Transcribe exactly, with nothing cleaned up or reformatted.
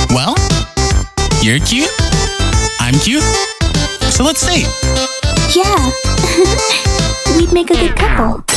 Well, you're cute, I'm cute, so let's date. Yeah, we'd make a good couple.